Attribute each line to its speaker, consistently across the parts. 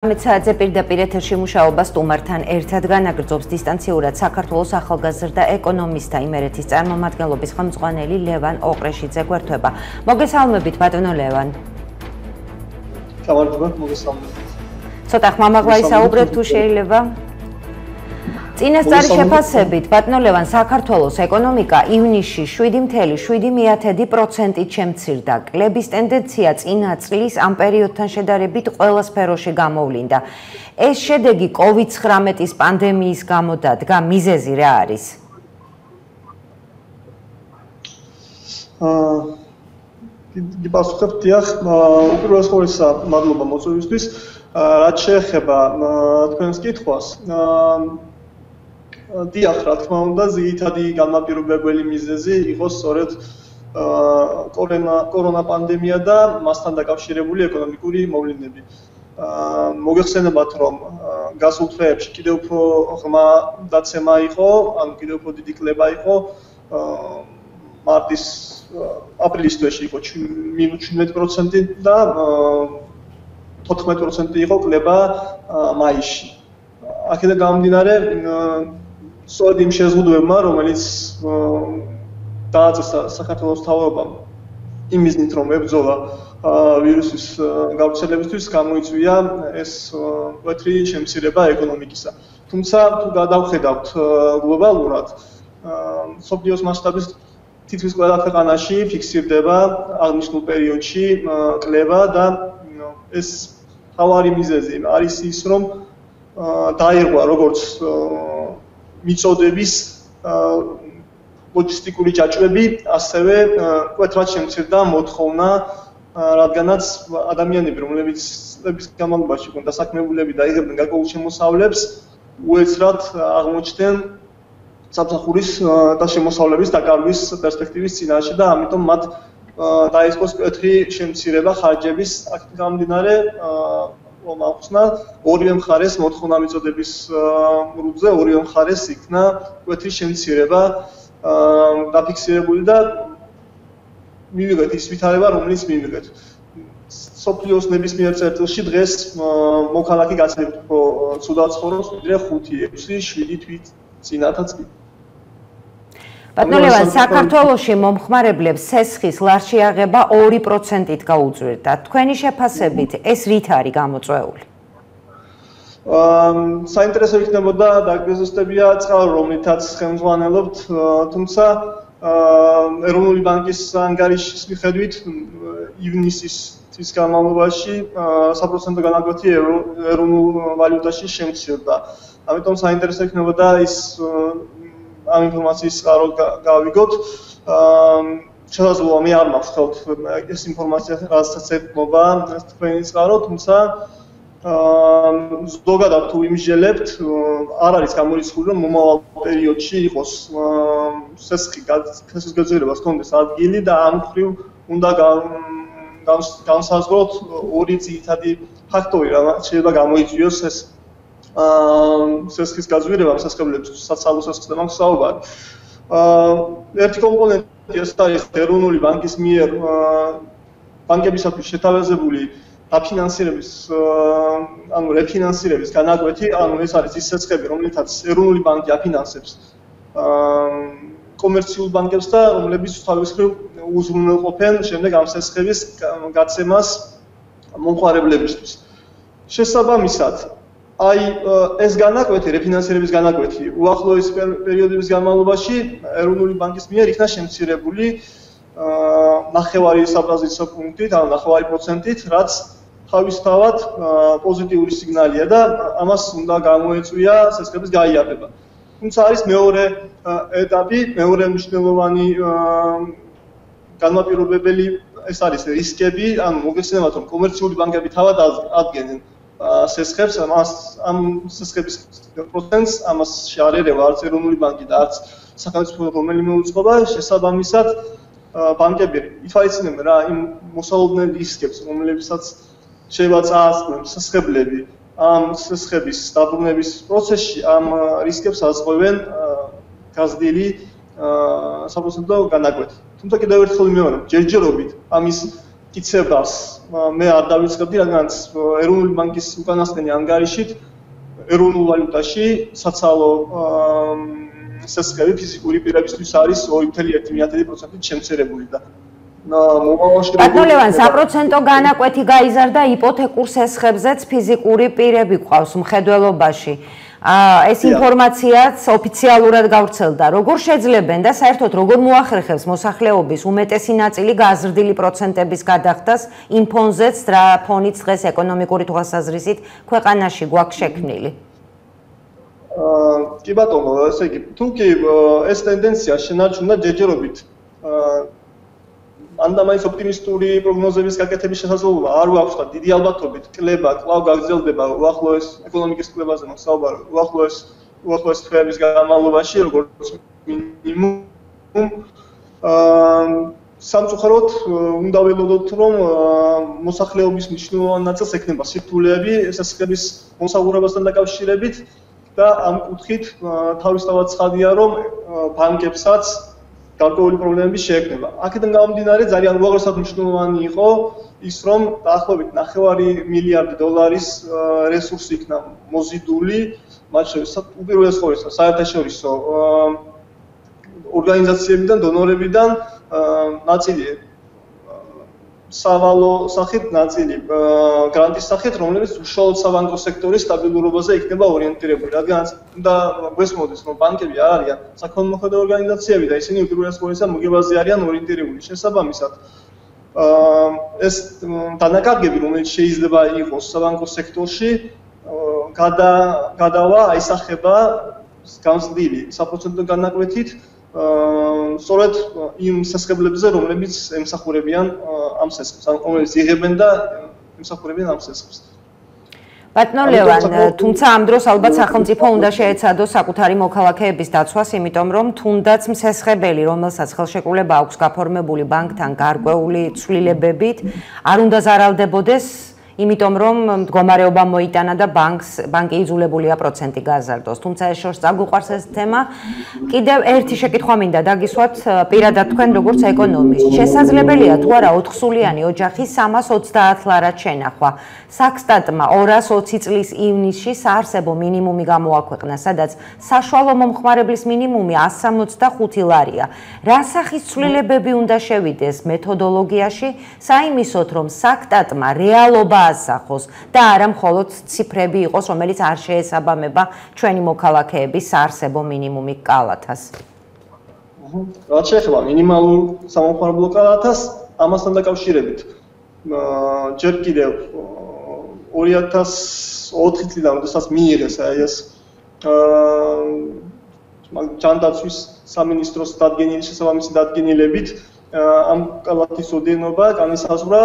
Speaker 1: 13 საათზე პირდაპირ ეთერში მუშაობა სტუმართან ერთად განაგრძობს დისტანციურად საქართველოს ახალგაზრდა ეკონომისტთა იმერეთის წარმომადგენლობის ხელმძღვანელი ლევან ოყრეშიძე გვერდება. მოგესალმებით ბატონო ლევან.
Speaker 2: გამარჯობა, მოგესალმებით.
Speaker 1: ცოტა ხმამაღლა ისაუბრეთ თუ შეიძლება. წინასწარი შეფასებით, ბატონო ლევან, საქართველოს ეკონომიკა ივნისში 7,7%-ით შემცირდა. კლების ტენდენცია წინა წლის ამ პერიოდთან შედარებით ყველა სფეროში გამოვლინდა. ეს შედეგი COVID-19 პანდემიის გამო დადგა, მიზეზი რა არის?
Speaker 2: გიპასუხებ, დიახ, უპირველეს ყოვლისა, მადლობა მოწვევისთვის. რაც შეეხება თქვენს კითხვას, დიახ, რა თქმა უნდა, ძირითადი განმაპირობებელი მიზეზი იყო სწორედ კორონა პანდემია და მასთან დაკავშირებული ეკონომიკური მოვლენები. მოგეხსენებათ, რომ გასულ თვეებში კიდევ უფრო ღრმა დაცემა იყო, ანუ კიდევ უფრო დიდი კლება იყო. აპრილის თვეში იყო -17% და 14% იყო კლება მაისში. აქედან გამომდინარე, სწორედ იმ შეზღუდვებმა, რომელიც დააწესა საქართველოს მთავრობამ იმ მიზნით, რომ ებრძოლა ვირუსის გავრცელებისთვის, გამოიწვია ეს მკვეთრი შემცირება ეკონომიკისა. თუმცა, თუ გადავხედავთ გლობალურად, მსოფლიოს მასშტაბით თითქმის ყველა ქვეყანაში ფიქსირდება აღნიშნულ პერიოდში კლება და ეს მთავარი მიზეზი არის ის, რომ დაირღვა როგორც მიწოდების ლოჯისტიკური ჯაჭვები, ასევე მკვეთრად შემცირდა მოთხოვნა, რადგანაც ადამიანები, რომლებიც წლების განმავლობაში იყვნენ დასაქმებულები და იღებდნენ გარკვეულ შემოსავლებს, უეცრად აღმოჩნდნენ სამსახურის და შემოსავლების დაკარგვის პერსპექტივის წინაშე და ამიტომ მათ დაიწყო მკვეთრი შემცირება ხარჯების აქედან გამომდინარე, მოახსნა ორივე მხარეს მოთხოვნა მიწოდების რუძე, ორივე მხარეს იქნა მკვეთრი შემცირება დაფიქსირებული და მივიღეთ ის ვითარება, რომელიც მივიღეთ. მსოფლიოს ნებისმიერ წერტილში დღეს მოქალაქე გაცილებით უფრო ცუდად ცხოვრობს, ვიდრე 5-6-7 თვით წინათაც კი.
Speaker 1: ბატონო ლევან, საქართველოში მომხმარებლებს სესხის ლარში აღება 2%-ით გაუწვირდა. თქვენი შეფასებით ეს რით არის გამოწვეული?
Speaker 2: საინტერესო იქნებოდა დაგეგმებია წყარო, რომლითაც ხელმძღვანელობთ, თუმცა ეროვნული ბანკის ანგარიშის მიხედვით ივნისის თვის განმავლობაში საპროცენტო განაკვეთი ეროვნულ ვალუტაში შემცირდა. ამიტომ საინტერესო იქნებოდა ის ამ ინფორმაციის წყარო გავიგოთ. შესაძლოა მე არ მაქვს ხელთ ეს ინფორმაცია, რასაც ეთმობა თქვენი წყარო, თუმცა ზოგადად თუ იმსჯელებთ, არ არის გამორიცხული, რომ მომავალ პერიოდში იყოს სესხის გაძლიერებას ჰქონდეს ადგილი და ამ მხრივ უნდა განსაზღვროთ ორი ძირითადი ფაქტორი, რაც შეიძლება გამოიწვიოს ეს სესხის გაძლიერება სასწავლებლებს, საცალო სესხს და მაგ საუბარი. ერთი კომპონენტი ეს არის ეროვნული ბანკის მიერ ბანკებისათვის შეთავაზებული დაფინანსირების, ანუ რეფინანსირების განაკვეთი, ანუ ეს არის ის სესხები, რომლითაც ეროვნული ბანკი აფინანსებს კომერციულ ბანკებს და რომლებიც თავის მხრივ უზრუნველყოფენ შემდეგ ამ სესხების გაცემას მომხმარებლებისთვის. შესაბამისად, აი ეს განაკვეთი, რეფინანსირების განაკვეთი, უახლოეს პერიოდების განმავლობაში ეროვნული ბანკის მიერ იქნა შემცირებული 9 საბაზისო პუნქტით, ანუ 9%-ით, რაც თავისთავად პოზიტიური სიგნალია და ამას უნდა გამოეწვია სესხების გაიარება. თუმცა არის მეორე ეტაპი, მეორე მნიშვნელოვანი განმაპირობებელი, ეს არის რისკები, ანუ მოგეხსენებათ, რომ კომერციული ბანკები თავად ადგენენ სესხებს, ამ სესხების პროცენტს ამას არ ერევა არც ეროვნული ბანკი და არც სახელმწიფო რომელიმე უწყობა, შესაბამისად ბანკები ითვალისწინებენ რა იმ მოსალოდნელ რისკებს, რომლებსაც შეიძლება წაასწრონ სესხებლები ამ სესხების დაბრუნების პროცესში, ამ რისკებს აწყვევენ გაზრდილი საპროცენტო განაკვეთი. თუმცა კიდევ ერთხელ ვიმეორებ, ჯერჯერობით ამის კიცებას მე არ დავიწყებდი, რადგანაც ეროვნული ბანკის უკანასკნელი ანგარიშით ეროვნულ ვალუტაში საცალო სესხები ფიზიკური პირებისთვის არის 2.1% შემცირებული და
Speaker 1: ბატონო ლევან, საპროცენტო განაკვეთი გაიზარდა იპოთეკურ სესხებზეც ფიზიკური პირები ყავს მხედველობაში. ეს ინფორმაციაც ოფიციალურად გავრცელდა. Როგორ შეძლებენ და საერთოდ როგორ მოახერხებს მოსახლეობის უმეტესი ნაწილი გაზრდილი პროცენტების გადახდას იმ ფონზეც, რა ფონიც დღეს ეკონომიკური თვალსაზრისით ქვეყანაში გვაქვს შექმნილი?
Speaker 2: კი ბატონო, ესე იგი, თუ კი ეს ტენდენცია შენარჩუნდა ჯერჯერობით ანდამაის ოპტიმისტური პროგნოზების გაკეთების შესაძლებლობა არ გვაქვს და დიდი ალბათობით კლება კვლავ გაგრძელდება უახლოეს ეკონომიკის კლებაზე მოსაუბარი უახლოეს თვეების განმავლობაში როგორც მინიმუმ სამწუხაროდ უნდა ველოდოთ რომ მოსახლეობის მნიშვნელოვანი ნაწილს ექნება სირთულეები სესხების მომსახურებასთან დაკავშირებით და ამ კუთხით თავისთავად ცხადია რომ ბანკებსაც გარკვეული პრობლემები შეექმნება. აქედან გამომდინარე ძალიან უაღრესად მნიშვნელოვანი იყო ის რომ დაახლოებით $9 მილიარდი რესურსი იქნა მოზიდული, მათ შორის უპირველეს ყოვლისა საერთაშორისო ორგანიზაციებიდან, დონორებიდან, ნაწილი სავალო სახით, ნაწილი გრანტის სახით, რომლებიც უშუალოდ საბანკო სექტორის სტაბილურობაზე იქნება ორიენტირებული. რადგანაც უნდა გვესმოდეს, რომ ბანკები არ არიან საქონლმოქმედო ორგანიზაციები და ისინი უპირველეს ყოვლისა მოგებაზე არიან ორიენტირებული. შესაბამისად, ეს დანაკარგები, რომელიც შეიძლება იყოს საბანკო სექტორში, გადავა აისახება გამზრდილი საპროცენტო განაკვეთით სწორედ იმ სესხებლებზე, რომლებიც ემსახურებიან ამ სესხებს, რომლებიც იღებენ და ემსახურებიან ამ სესხებს.
Speaker 1: ბატონო ლევან, თუმცა ამ დროს ალბათ სახელმწიფო უნდა შეეცადოს საკუთარი მოქალაქეების დაცვას, იმიტომ რომ თუნდაც მსესხებელი, რომელსაც ხელშეკრულება აქვს გაფორმებული ბანკთან გარკვეული ცვლილებებით, არ უნდა ზარალდებოდეს, იმიტომ რომ მდგომარეობა მოიტანა და ბანკი იძულებულია პროცენტი გაზარდოს. თუმცა ეს შორს წაგვიყვარს ეს თემა. კიდევ ერთი შეკითხვა მინდა დაგისვათ პირადად თქვენ როგორც ეკონომისტ. შესაძლებელია თუ არა 4-სულიანი ოჯახი 320 ლარად შენახვა. საქსტატმა 220 წლის ივნისში საარსებო მინიმუმი გამოაქვეყნა, სადაც საშუალო მომხმარებლის მინიმუმი 165 ლარია. რა სახის ცვლილებები უნდა შევიდეს მეთოდოლოგიაში, საიმისოდ რომ საქსტატმა რეალობა ასახოს და არა მხოლოდ ციფრები იყოს, რომელიც არ შეესაბამება ჩვენი მოქალაქეების საარსებო მინიმუმი კალათას.
Speaker 2: რაც შეეხება მინიმალურ სამომხმარებლო კალათას, ამასთან დაკავშირებით ჯერ კიდევ 2004 წლიდან, როდესაც მიიღეს ეს ჯანდაცვის სამინისტროს დადგენილი შესაბამისი დადგენილებით ამ კალათის ოდენობა განისაზღვრა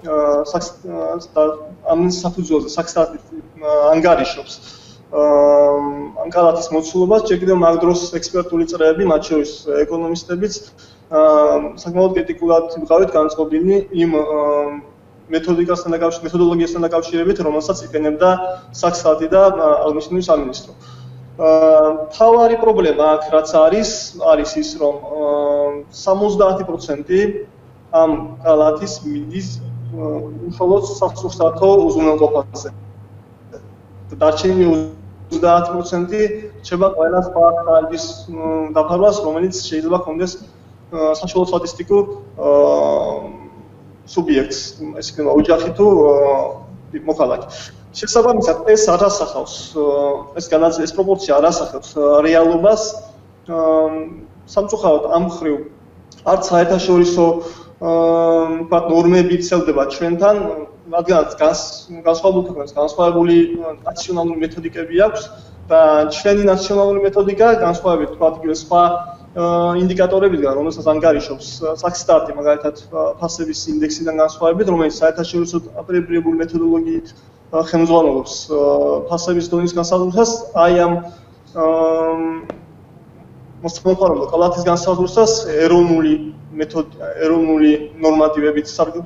Speaker 2: ამ საფუძველზე საქსტატი ანგარიშობს ამ კალათის მოცულობას, ჯერ კიდევ მაგ დროს ექსპერტული წრეები, მათ შორის ეკონომისტებიც საკმაოდ კრიტიკულად ვიყავით განწყობილი იმ მეთოდოლოგიასთან დაკავშირებით, რომელსაც იყენებდა საქსტატი და აღმოსავლეთის სამინისტრო. მთავარი პრობლემა აქ რაც არის ის რომ 70% ამ კალათის მიდის უშუალოდ სახსრსათო უზრუნველყოფაზე. დარჩენილი 30% რჩება ყველა სხვა ხარჯის დაფარვას, რომელიც შეიძლება ჰქონდეს საშუალო სტატისტიკურ სუბიექტს, ეს იქნება ოჯახი თუ მოქალაქე. შესაბამისად, ეს არ ასახავს, ეს პროპორცია არ ასახავს რეალობას. სამწუხაროდ ამ მხრივ არც საერთაშორისო ნორმები ვრცელდება ჩვენთან, რადგანაც განსხვავებული ქვეყნებს განსხვავებული ნაციონალური მეთოდიკები აქვს და ჩვენი ნაციონალური მეთოდიკა განსხვავებით თქვა სხვა ინდიკატორებიდან, რომელსაც ანგარიშობს საქსტატი, მაგალითად ფასების ინდექსიდან განსხვავებით, რომელიც საერთაშორისო აპრიორიული მეთოდოლოგიით ხელმძღვანელობს ფასების დონის განსაზღვრას, აი ამ მოსახლეობის კალათის განსაზღვრას ეროვნული ნორმატივებით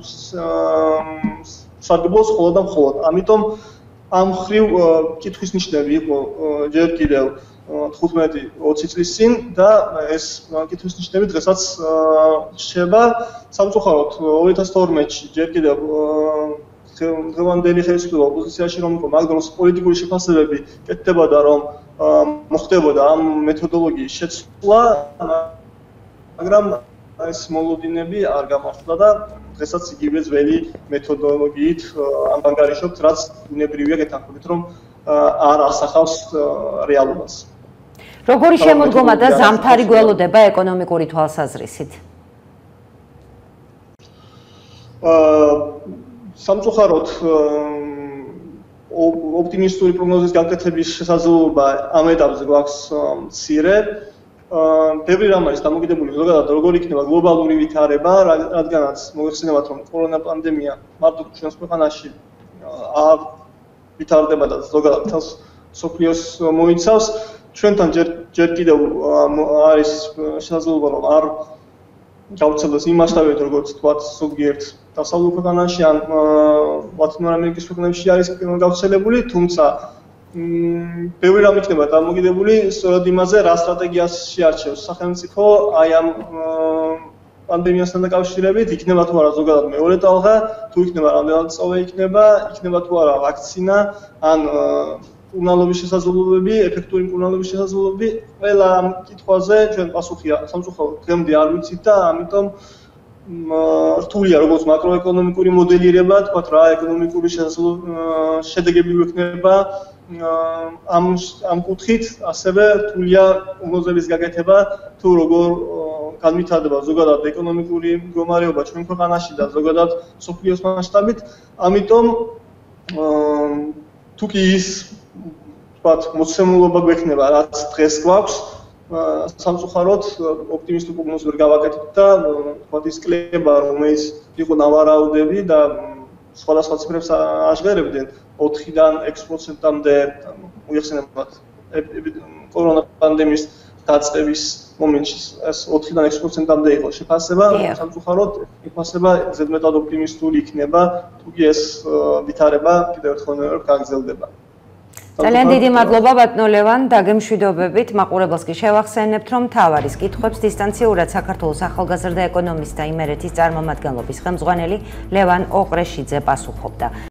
Speaker 2: სარგებლობს მხოლოდ და მხოლოდ. ამიტომ ამ მხრივ კითხვის ნიშნები იყო ჯერ კიდევ 15-20 წლის წინ და ეს კითხვის ნიშნები დღესაც რჩება. სამწუხაროდ 2012-ში ჯერ კიდევ დღევანდელი ხელისუფლება ოპოზიციაში რომ იყო, მაგრამ პოლიტიკური შეფასებები კეთდებოდა, რომ მოხდებოდა ამ მეთოდოლოგიის შეცვლა, მაგრამ ეს მოლოდინები არ გამართლა და დღესაც იგივე ძველი მეთოდოლოგიით ანგარიშობთ, რაც ბუნებრივია გეთანხმებით, რომ არ ასახავს რეალობას.
Speaker 1: როგორი შემოდგომა და ზამთარი გველოდება ეკონომიკური თვალსაზრისით?
Speaker 2: სამწუხაროდ ოპტიმისტური პროგნოზის გაკეთების შესაძლებლობა ამ ეტაპზე გვაქვს მცირე. ბევრი რამ არის დამოკიდებული ზოგადად როგორ იქნება გლობალური ვითარება, რადგანაც მოიხსენებათ, რომ კორონა პანდემია მარტო ჩვენს ქვეყანაში არ ვითარდება და ზოგადად თავს მსოფლიოს მოიცავს. ჩვენთან ჯერ კიდევ არის შესაძლებლობა, რომ არ გავრცელდეს იმ მასშტაბებით, როგორც თქვათ, ზოგიერთ დასავლურ ქვეყანაში ან ლათინურ ამერიკის ქვეყნებში არის გავრცელებული, თუმცა ბევრი რამ იქნება დამოკიდებული სწორედ იმაზე, რა სტრატეგიას შეარჩევს სახელმწიფო აი ამ პანდემიასთან დაკავშირებით, იქნება თუ არა ზოგადად მეორე ტალღა, თუ იქნება რამდენად წოვე იქნება თუ არა ვაქცინა, ან მკურნალობის შესაძლებლობები, ეფექტური მკურნალობის შესაძლებლობები, ყველა ამ კითხვაზე ჩვენ პასუხი სამწუხაროდ დღემდე არ ვიცით და ამიტომ რთულია როგორც მაკროეკონომიკური მოდელირება, თქვათ რა ეკონომიკური შედეგები გვექნება ამ კუთხით, ასევე რთულია პროგნოზების გაკეთება, თუ როგორ განვითარდება ზოგადად ეკონომიკური მდგომარეობა ჩვენ ქვეყანაში და ზოგადად მსოფლიოს მასშტაბით. ამიტომ თუ კი ის თქვათ მოცემულობა გვექნება, რაც დღეს გვაქვს, სამწუხაროდ ოპტიმისტურ პროგნოზს ვერ გავაკეთებთ და თქვათ ის კლება, რომელიც იყო ნავარაუდები და სხვადასხვა ციფრებს აღжღერებდნენ 4-დან 6%-მდე მოიხსენებათ კორონა პანდემიის დაწყების მომენტში ეს 4-დან 6%-მდე იყო შეფასება, სამწუხაროდ შეფასება ზედმეტად ოპტიმისტური იქნება, თუ კი ეს ვითარება კიდევ ერთხელ გაგრძელდება.
Speaker 1: ძალიან დიდი მადლობა ბატონო ლევან, დაგემშვიდობებით. მაყურებელს კი შევახსენებთ, რომ მთავარის კითხვებს დისტანციურად საქართველოს ახალგაზრდა ეკონომისტთა იმერეთის წარმომადგენლობის ხელმძღვანელი ლევან ოყრეშიძე პასუხობდა.